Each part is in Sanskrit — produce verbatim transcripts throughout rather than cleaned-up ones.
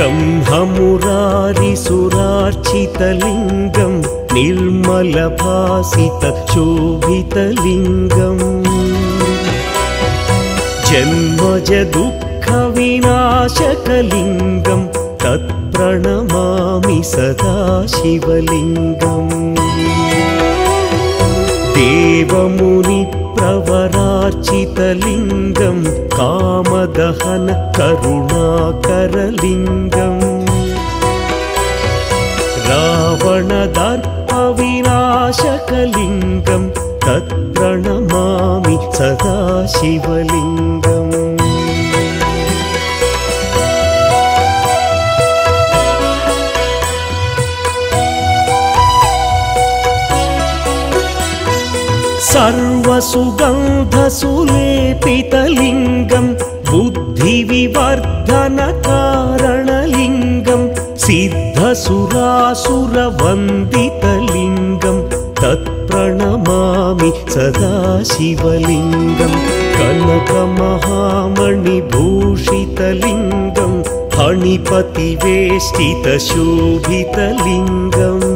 ब्रह्ममुरारिसुरार्चितलिङ्गं निर्मलभासितशोभितलिङ्गम् जन्मज दुःखविनाशकलिङ्गं तत्प्रणमामि सदा शिवलिङ्गम् देवमुनिप्रवरार्चितलिङ्गं कामदहन करुणाकरलिङ्गम् रावणदर्पविनाशकलिङ्गं तत्प्रणमामि सदा शिवलिङ्गम् सर्वसुगन्धसुलेपितलिङ्गं बुद्धिविवर्धनकारणलिङ्गं सिद्धसुरासुरवन्दितलिङ्गं तत्प्रणमामि सदा शिवलिङ्गं कनकमहामणिभूषितलिङ्गं फणिपतिवेष्टितशोभितलिङ्गम्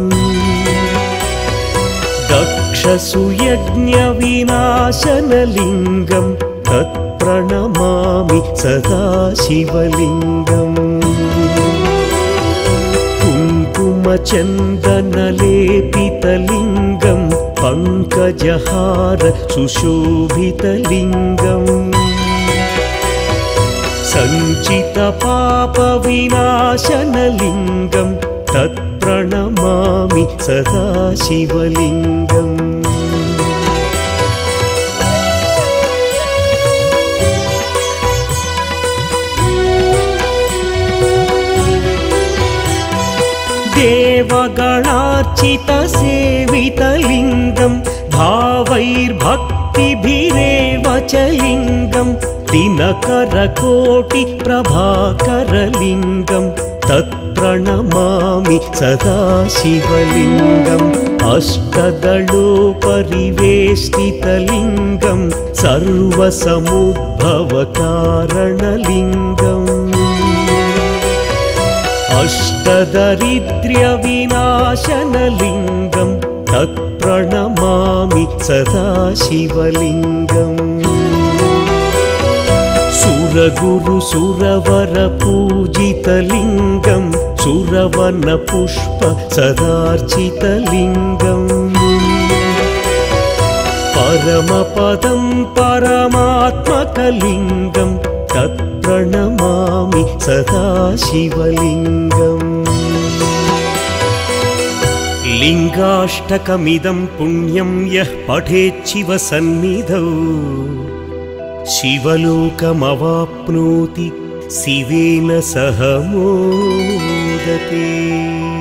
दक्षसुयज्ञविनाशनलिङ्गं तत्प्रणमामि सदा शिवलिङ्गम् कुङ्कुमचन्दनलेपितलिङ्गं पङ्कजहार सुशोभितलिङ्गम् सञ्चितपापविनाशनलिङ्गं तत्प्रणमामि सदा शिवलिङ्गम् देवगणार्चितसेवितलिङ्गं भावैर्भक्तिभिरेव च लिङ्गं दिनकरकोटिप्रभाकरलिङ्गं तत्प्रणमामि सदा शिवलिङ्गम् अष्टदलोपरिवेष्टितलिङ्गं सर्वसमुद्भवकारणलिङ्गम् अष्टदरिद्र्यविनाशनलिङ्गं तत्प्रणमामि सदा शिवलिङ्गम् सुरगुरुसुरवरपूजितलिङ्गं सुरवनपुष्प सदार्चितलिङ्गम् परमपदं परमात्मकलिङ्गं तत्प्रणमामि सदा शिवलिङ्गम् लिङ्गाष्टकमिदं पुण्यं यः पठेच्छिव सन्निधौ शिवलोकमवाप्नोति शिवेन सह मोदते।